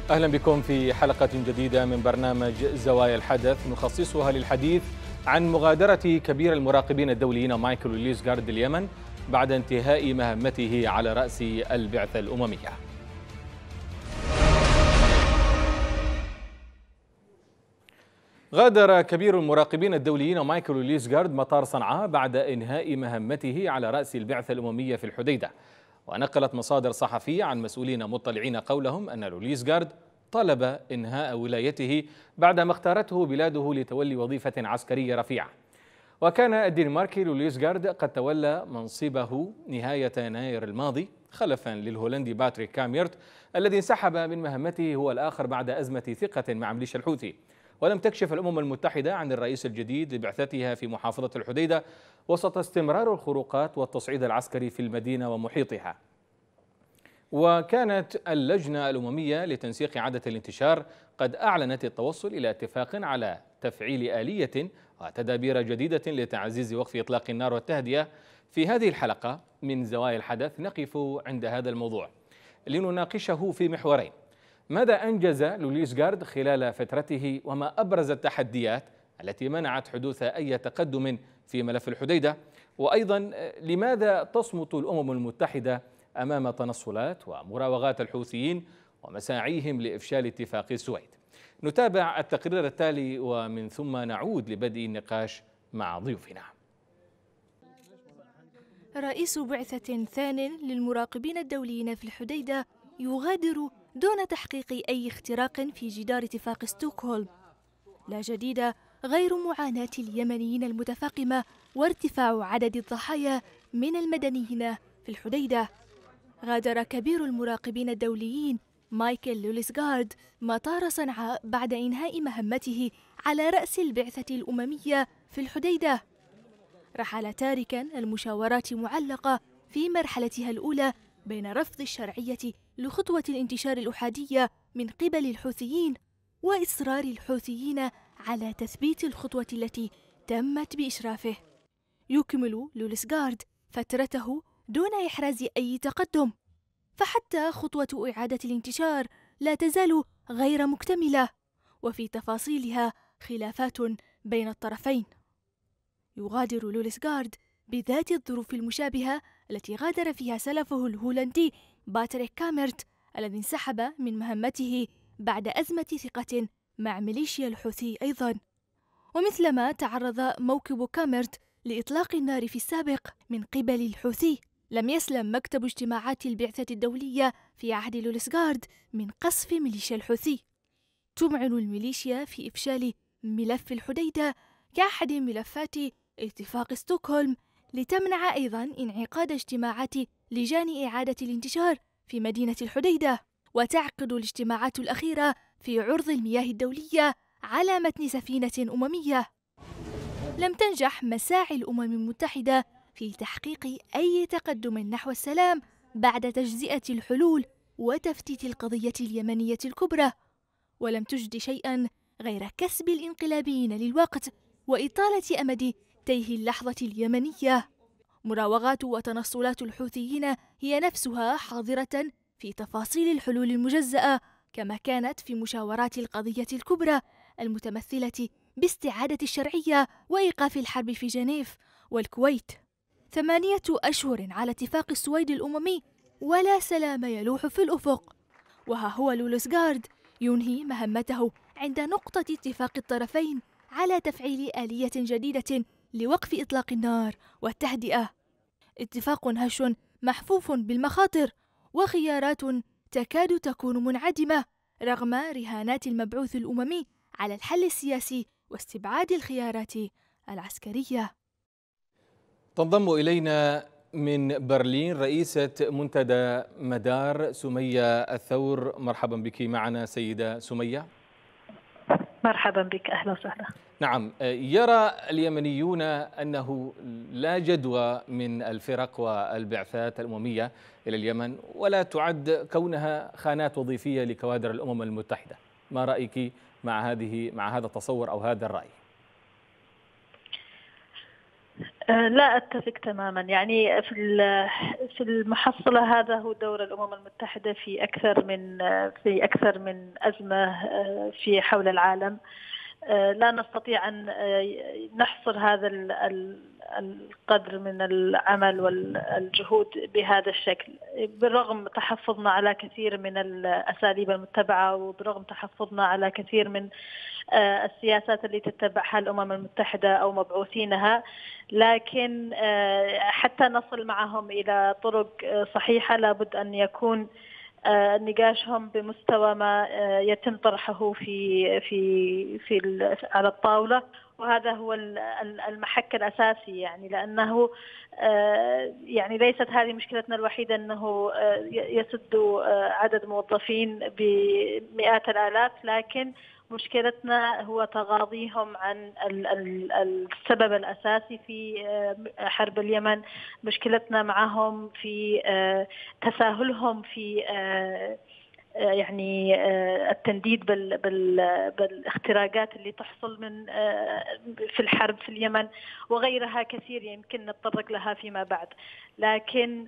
أهلا بكم في حلقة جديدة من برنامج زوايا الحدث نخصصها للحديث عن مغادرة كبير المراقبين الدوليين مايكل ليزغارد اليمن بعد انتهاء مهمته على رأس البعثة الأممية. غادر كبير المراقبين الدوليين مايكل ليزغارد مطار صنعاء بعد إنهاء مهمته على رأس البعثة الأممية في الحديدة. ونقلت مصادر صحفية عن مسؤولين مطلعين قولهم أن ليزغارد طلب إنهاء ولايته بعدما اختارته بلاده لتولي وظيفة عسكرية رفيعة. وكان الدنماركي ليزغارد قد تولى منصبه نهاية يناير الماضي خلفا للهولندي باتريك كاميرت الذي انسحب من مهمته هو الآخر بعد أزمة ثقة مع ميليشيا الحوثي. ولم تكشف الأمم المتحدة عن الرئيس الجديد لبعثتها في محافظة الحديدة وسط استمرار الخروقات والتصعيد العسكري في المدينة ومحيطها. وكانت اللجنة الأممية لتنسيق إعادة الانتشار قد أعلنت التوصل إلى اتفاق على تفعيل آلية وتدابير جديدة لتعزيز وقف إطلاق النار والتهدئة. في هذه الحلقة من زوايا الحدث نقف عند هذا الموضوع لنناقشه في محورين: ماذا أنجز ليزغارد خلال فترته وما أبرز التحديات التي منعت حدوث أي تقدم في ملف الحديدة؟ وأيضا لماذا تصمت الأمم المتحدة أمام تنصلات ومراوغات الحوثيين ومساعيهم لإفشال اتفاق السويد؟ نتابع التقرير التالي ومن ثم نعود لبدء النقاش مع ضيوفنا. رئيس بعثة ثان للمراقبين الدوليين في الحديدة يغادر دون تحقيق أي اختراق في جدار اتفاق ستوكهولم. لا جديد غير معاناة اليمنيين المتفاقمة وارتفاع عدد الضحايا من المدنيين في الحديدة. غادر كبير المراقبين الدوليين مايكل ليزغارد مطار صنعاء بعد إنهاء مهمته على رأس البعثة الأممية في الحديدة. رحل تاركا المشاورات معلقة في مرحلتها الأولى بين رفض الشرعية لخطوة الانتشار الأحادية من قبل الحوثيين وإصرار الحوثيين على تثبيت الخطوة التي تمت بإشرافه. يكمل ليزغارد فترته دون إحراز أي تقدم، فحتى خطوة إعادة الانتشار لا تزال غير مكتملة وفي تفاصيلها خلافات بين الطرفين. يغادر ليزغارد بذات الظروف المشابهة التي غادر فيها سلفه الهولندي باتريك كاميرت الذي انسحب من مهمته بعد أزمة ثقة مع ميليشيا الحوثي أيضا. ومثلما تعرض موكب كاميرت لإطلاق النار في السابق من قبل الحوثي، لم يسلم مكتب اجتماعات البعثة الدولية في عهد ليزغارد من قصف ميليشيا الحوثي. تمعن الميليشيا في إفشال ملف الحديدة كأحد ملفات اتفاق ستوكهولم لتمنع أيضا انعقاد اجتماعات لجان إعادة الانتشار في مدينة الحديدة. وتعقد الاجتماعات الأخيرة في عرض المياه الدولية على متن سفينة أممية. لم تنجح مساعي الأمم المتحدة في تحقيق أي تقدم نحو السلام بعد تجزئة الحلول وتفتيت القضية اليمنية الكبرى، ولم تجد شيئا غير كسب الانقلابيين للوقت وإطالة أمد تيه اللحظة اليمنية. مراوغات وتنصلات الحوثيين هي نفسها حاضرة في تفاصيل الحلول المجزأة، كما كانت في مشاورات القضية الكبرى المتمثلة باستعادة الشرعية وإيقاف الحرب في جنيف والكويت. 8 أشهر على اتفاق السويد الأممي ولا سلام يلوح في الأفق، وها هو ليزغارد ينهي مهمته عند نقطة اتفاق الطرفين على تفعيل آلية جديدة لوقف إطلاق النار والتهدئة. اتفاق هش محفوف بالمخاطر وخيارات تكاد تكون منعدمة رغم رهانات المبعوث الأممي على الحل السياسي واستبعاد الخيارات العسكرية. تنضم إلينا من برلين رئيسة منتدى مدار سمية الثور. مرحبا بك معنا سيدة سمية. مرحبا بك، أهلا وسهلا. نعم، يرى اليمنيون أنه لا جدوى من الفرق والبعثات الأممية إلى اليمن ولا تعد كونها خانات وظيفية لكوادر الأمم المتحدة. ما رأيك مع هذا التصور أو هذا الرأي؟ لا أتفق تماما. يعني في المحصلة هذا هو دور الأمم المتحدة في أكثر من أزمة في حول العالم. لا نستطيع أن نحصر هذا القدر من العمل والجهود بهذا الشكل، بالرغم تحفظنا على كثير من الأساليب المتبعة، وبرغم تحفظنا على كثير من السياسات التي تتبعها الأمم المتحدة أو مبعوثينها، لكن حتى نصل معهم إلى طرق صحيحة لابد أن يكون نقاشهم بمستوى ما يتم طرحه على الطاولة، وهذا هو المحك الأساسي. يعني لأنه يعني ليست هذه مشكلتنا الوحيدة أنه يسد عدد موظفين بمئات الآلاف، لكن مشكلتنا هو تغاضيهم عن السبب الأساسي في حرب اليمن. مشكلتنا معهم في تساهلهم في يعني التنديد بالاختراقات اللي تحصل في الحرب في اليمن وغيرها كثير يمكن نتطرق لها فيما بعد. لكن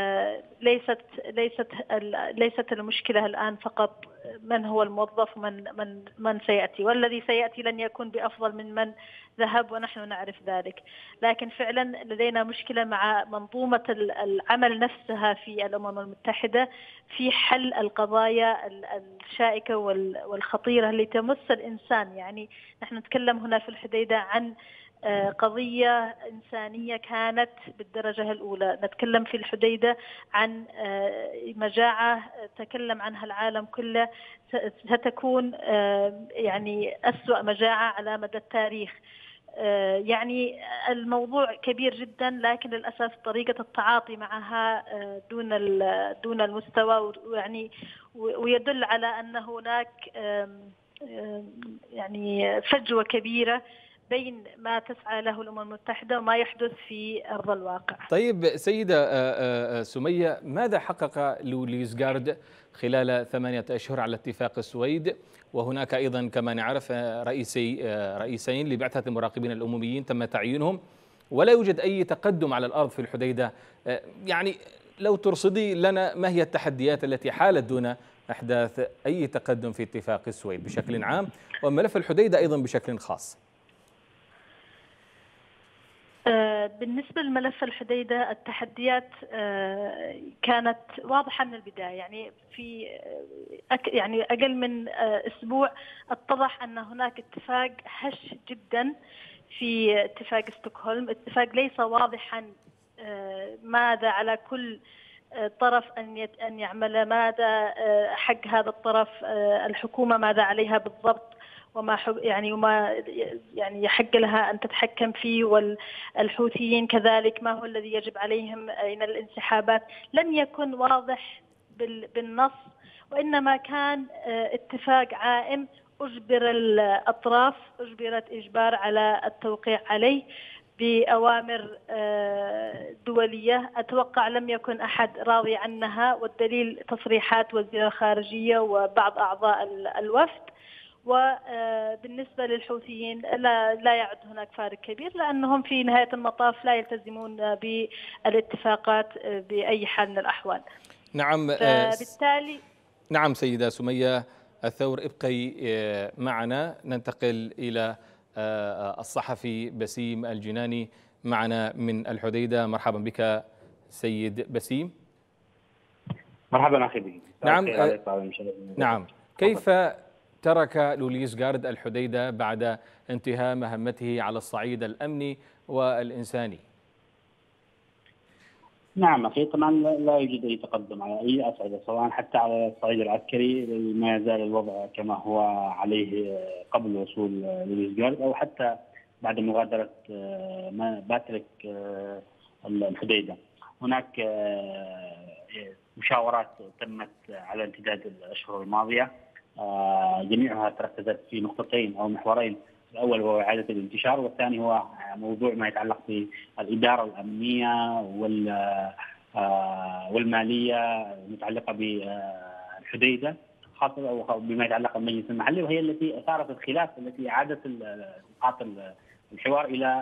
ليست المشكلة الآن فقط من هو الموظف ومن سيأتي، والذي سيأتي لن يكون بأفضل من ذهب، ونحن نعرف ذلك. لكن فعلا لدينا مشكلة مع منظومة العمل نفسها في الأمم المتحدة في حل القضايا الشائكة والخطيرة اللي تمس الإنسان. يعني نحن نتكلم هنا في الحديدة عن قضية إنسانية كانت بالدرجة الأولى، نتكلم في الحديدة عن مجاعة تكلم عنها العالم كله، ستكون يعني أسوأ مجاعة على مدى التاريخ. يعني الموضوع كبير جدا، لكن للأسف طريقة التعاطي معها دون المستوى، يعني ويدل على أن هناك يعني فجوة كبيرة بين ما تسعى له الأمم المتحدة وما يحدث في أرض الواقع. طيب سيدة سمية، ماذا حقق لوليس جارد خلال 8 أشهر على اتفاق السويد؟ وهناك أيضا كما نعرف رئيسين لبعثة المراقبين الأمميين تم تعيينهم، ولا يوجد أي تقدم على الأرض في الحديدة. يعني لو ترصدي لنا ما هي التحديات التي حالت دون أحداث أي تقدم في اتفاق السويد بشكل عام، وملف الحديدة أيضا بشكل خاص؟ بالنسبة لملف الحديدة التحديات كانت واضحة من البداية. يعني في يعني أقل من أسبوع اتضح أن هناك اتفاق هش جدا في اتفاق ستوكهولم، اتفاق ليس واضحا ماذا على كل طرف أن يعمل، ماذا حق هذا الطرف، الحكومة ماذا عليها بالضبط، وما يعني يحق لها أن تتحكم فيه، والحوثيين كذلك ما هو الذي يجب عليهم من الانسحابات. لم يكن واضح بالنص، وإنما كان اتفاق عائم أجبرت إجبار على التوقيع عليه بأوامر دولية. أتوقع لم يكن أحد راضي عنها، والدليل تصريحات وزير الخارجية وبعض أعضاء الوفد. وبالنسبة للحوثيين لا يعد هناك فارق كبير، لأنهم في نهاية المطاف لا يلتزمون بالاتفاقات بأي حال من الأحوال. نعم، بالتالي نعم سيدة سمية الثور، ابقي معنا. ننتقل إلى الصحفي بسيم الجناني معنا من الحديدة. مرحبا بك سيد بسيم. مرحبا أخي بي. نعم، كيف ترك لوليس جارد الحديدة بعد انتهاء مهمته على الصعيد الأمني والإنساني؟ نعم أخي، طبعا لا يوجد أي تقدم على أي أصعدة، سواء حتى على الصعيد العسكري ما يزال الوضع كما هو عليه قبل وصول لوليس جارد، أو حتى بعد مغادرة باتريك الحديدة. هناك مشاورات تمت على امتداد الأشهر الماضية، جميعها تركزت في نقطتين أو محورين. الأول هو إعادة الانتشار، والثاني هو موضوع ما يتعلق بالإدارة الأمنية والمالية المتعلقة بالحديدة، خاصة بما يتعلق بالمجلس المحلي، وهي التي أثارت الخلاف التي أعادت نقاط الحوار إلى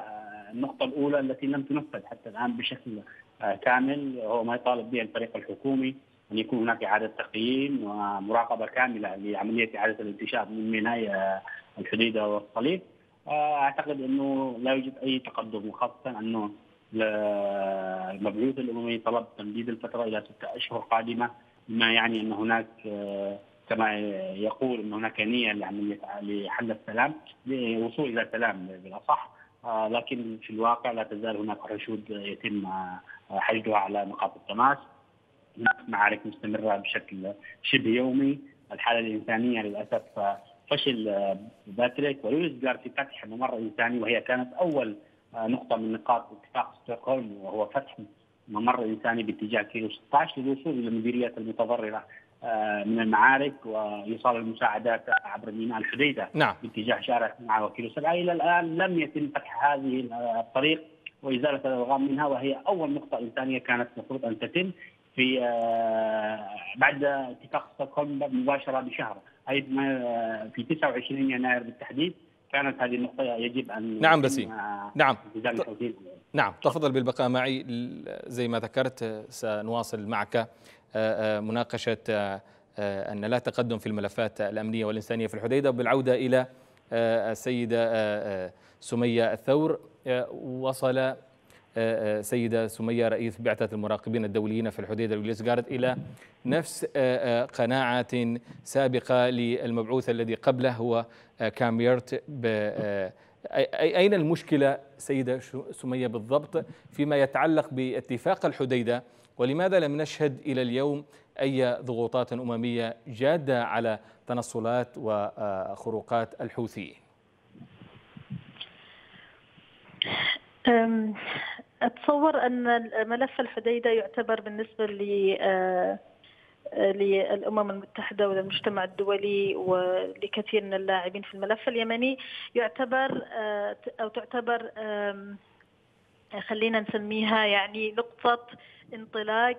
النقطة الأولى التي لم تنفذ حتى الآن بشكل كامل، هو ما يطالب به الفريق الحكومي أن يكون هناك إعادة تقييم ومراقبة كاملة لعملية إعادة الانتشار من ميناء الحديدة والصليب. أعتقد أنه لا يوجد أي تقدم، وخاصة أنه المبعوث الأممي طلب تمديد الفترة إلى 6 أشهر قادمة، بما يعني أن هناك كما يقول أن هناك نية لحل السلام، للوصول إلى سلام بالأصح، لكن في الواقع لا تزال هناك حشود يتم حشدها على نقاط التماس. هناك معارك مستمرة بشكل شبه يومي. الحالة الإنسانية للأسف فشل باتريك ولويس جارد في فتح ممر إنساني، وهي كانت أول نقطة من نقاط اتفاق ستوكهولم، وهو فتح ممر إنساني باتجاه كيلو 16 للوصول إلى المديريات المتضررة من المعارك وإيصال المساعدات عبر ميناء الحديدة باتجاه شارع 9 وكيلو 7. إلى الآن لم يتم فتح هذه الطريق وإزالة الألغام منها، وهي أول نقطة إنسانية كانت المفروض أن تتم في بعد اتفاق ستوكهولم مباشرة بشهر، أي في 29 يناير بالتحديد كانت هذه النقطة يجب أن نعم بسيم. نعم تفضل بالبقاء معي. زي ما ذكرت سنواصل معك مناقشة أن لا تقدم في الملفات الأمنية والإنسانية في الحديدة. بالعودة إلى السيدة سمية الثور، وصل سيدة سمية رئيس بعثة المراقبين الدوليين في الحديدة لويس جارد إلى نفس قناعة سابقة للمبعوث الذي قبله هو كاميرت. أين المشكلة سيدة سمية بالضبط فيما يتعلق باتفاق الحديدة، ولماذا لم نشهد إلى اليوم أي ضغوطات أممية جادة على تنصلات وخروقات الحوثيين؟ أتصور أن ملف الحديدة يعتبر بالنسبة للأمم المتحدة وللمجتمع الدولي ولكثير من اللاعبين في الملف اليمني تعتبر خلينا نسميها يعني نقطة انطلاق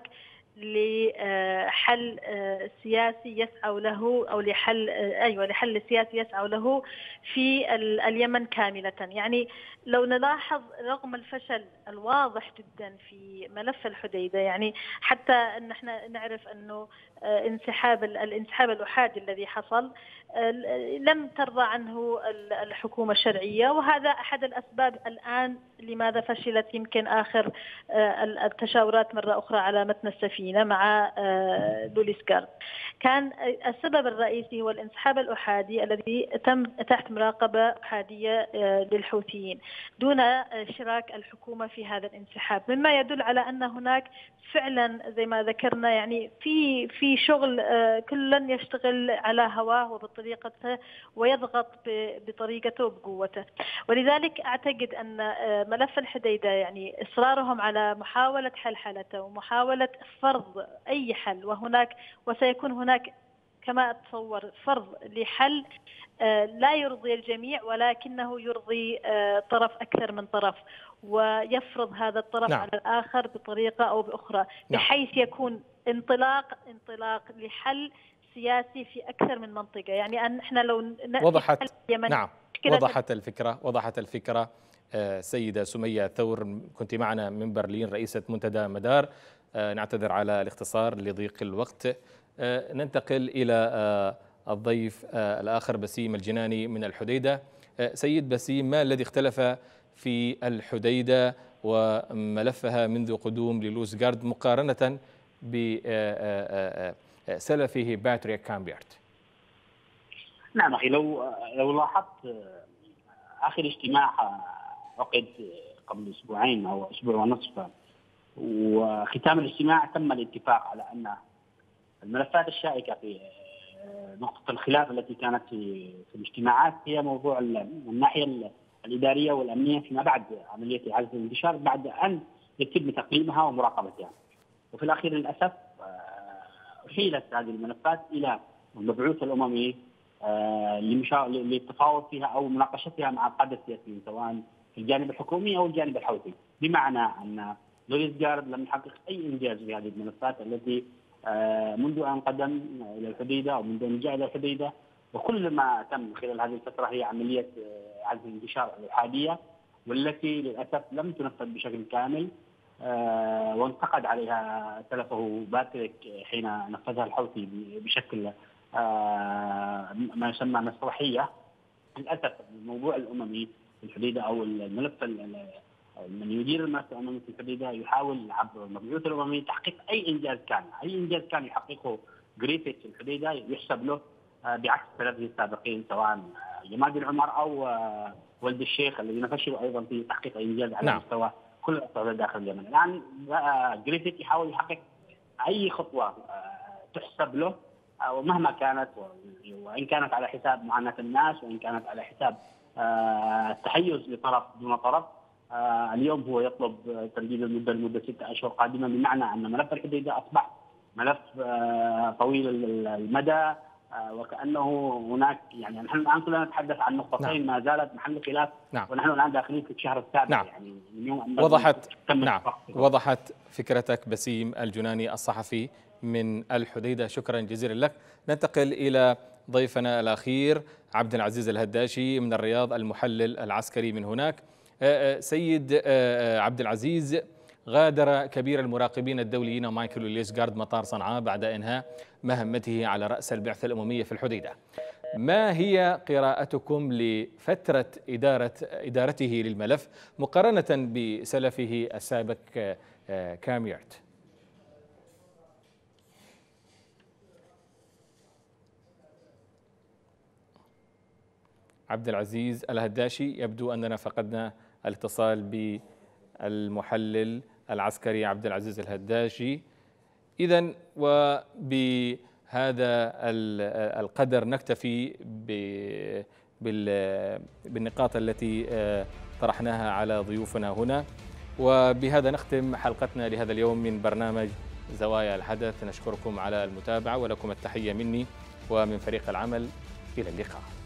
لحل سياسي يسعى له، أو لحل سياسي يسعى له في اليمن كاملة. يعني لو نلاحظ رغم الفشل الواضح جدا في ملف الحديدة، يعني حتى أن احنا نعرف أنه الانسحاب الأحادي الذي حصل لم ترضى عنه الحكومة الشرعية، وهذا أحد الأسباب الآن لماذا فشلت يمكن آخر التشاورات مرة أخرى على متن السفينة مع لويس جارد. كان السبب الرئيسي هو الانسحاب الأحادي الذي تم تحت مراقبة أحادية للحوثيين دون اشتراك الحكومة في هذا الانسحاب، مما يدل على أن هناك فعلا زي ما ذكرنا يعني في شغل، كل يشتغل على هواه وبطريقته ويضغط بطريقته وبقوته. ولذلك أعتقد أن ملف الحديدة يعني إصرارهم على محاولة حلحلته ومحاولة فرض أي حل، وسيكون هناك كما أتصور فرض لحل لا يرضي الجميع ولكنه يرضي طرف أكثر من طرف، ويفرض هذا الطرف على الآخر بطريقة أو بأخرى، بحيث يكون انطلاق لحل سياسي في أكثر من منطقة. يعني أن احنا لو وضحت الفكرة. سيدة سمية ثور، كنت معنا من برلين رئيسة منتدى مدار. نعتذر على الاختصار لضيق الوقت. ننتقل إلى الضيف الآخر بسيم الجناني من الحديدة. سيد بسيم، ما الذي اختلف في الحديدة وملفها منذ قدوم لويس جارد مقارنة بسلفه باتريك كامبيرت؟ نعم أخي، لو لاحظت آخر اجتماع عقد قبل أسبوعين أو أسبوع ونصف، وختام الاجتماع تم الاتفاق على أن الملفات الشائكة في نقطة الخلاف التي كانت في الاجتماعات هي موضوع الناحية الإدارية والأمنية فيما بعد عملية إعادة الانتشار، بعد أن يتم تقييمها ومراقبتها. وفي الأخير للأسف أحيلت هذه الملفات إلى المبعوث الأممي للتفاوض فيها أو مناقشتها مع القادة السياسيين سواء في الجانب الحكومي أو الجانب الحوثي، بمعنى أن لويس جارد لم يحقق أي إنجاز في هذه الملفات التي منذ أن قدم إلى الحديدة أو منذ أن جاء إلى الحديدة، وكل ما تم خلال هذه الفترة هي عملية إعادة الانتشار الأحادية والتي للأسف لم تنفذ بشكل كامل، وانتقد عليها سلفه باتريك حين نفذها الحوثي بشكل ما يسمى مسرحية. للأسف الموضوع الأممي في الحديدة أو الملف من يدير الملف الأممي في الحديدة يحاول عبر المبعوث الأممي تحقيق أي إنجاز كان يحققه جريفيث في الحديدة يحسب له، بعكس سلفه السابقين سواء جمال العمر أو ولد الشيخ الذين فشلوا أيضا في تحقيق إنجاز على مستوى كل الأطراف داخل اليمن. الآن جريفيث يحاول يحقق أي خطوة تحسب له ومهما كانت، وإن كانت على حساب معاناة الناس وإن كانت على حساب التحيز لطرف دون طرف. اليوم هو يطلب تمديد المدة لمدة 6 أشهر قادمة، بمعنى أن ملف الحديدة أصبح ملف طويل المدى، وكأنه هناك يعني نحن الآن كلنا نتحدث عن نقطتين ما زالت محل خلاف، ونحن الآن داخلين في الشهر السابع. يعني اليوم وضحت فكرتك بسيم الجناني الصحفي من الحديدة، شكرا جزيلا لك. ننتقل إلى ضيفنا الأخير عبد العزيز الهداشي من الرياض، المحلل العسكري من هناك. سيد عبد العزيز، غادر كبير المراقبين الدوليين مايكل ليسغارد مطار صنعاء بعد إنهاء مهمته على رأس البعثة الأممية في الحديدة. ما هي قراءتكم لفترة إدارته للملف مقارنة بسلفه السابق كاميرت؟ عبد العزيز الهداشي، يبدو أننا فقدنا الاتصال بالمحلل العسكري عبد العزيز الهداشي. إذن وبهذا القدر نكتفي بالنقاط التي طرحناها على ضيوفنا هنا، وبهذا نختم حلقتنا لهذا اليوم من برنامج زوايا الحدث. نشكركم على المتابعة ولكم التحية مني ومن فريق العمل. إلى اللقاء.